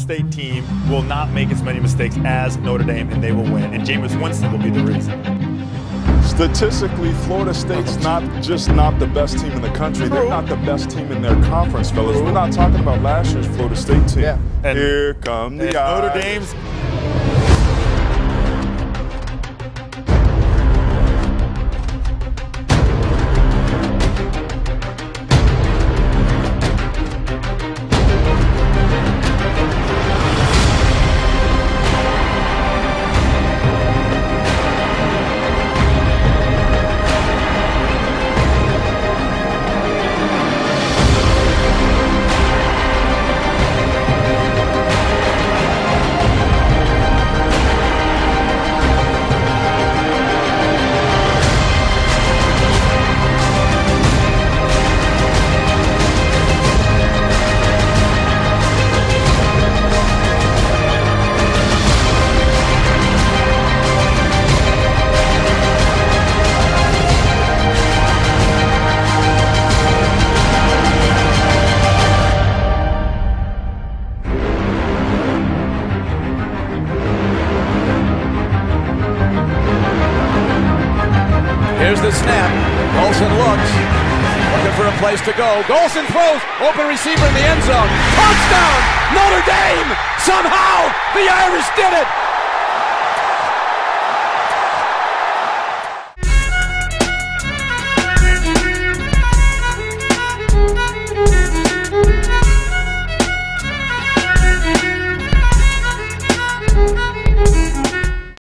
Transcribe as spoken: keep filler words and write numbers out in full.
State team will not make as many mistakes as Notre Dame, and they will win. And Jameis Winston will be the reason. Statistically, Florida State's not just not the best team in the country. They're not the best team in their conference, fellas. We're not talking about last year's Florida State team. Yeah. And, Here come the and eyes. Notre Dame's. Here's the snap. Golson looks. Looking for a place to go. Golson throws. Open receiver in the end zone. Touchdown! Notre Dame! Somehow the Irish did it!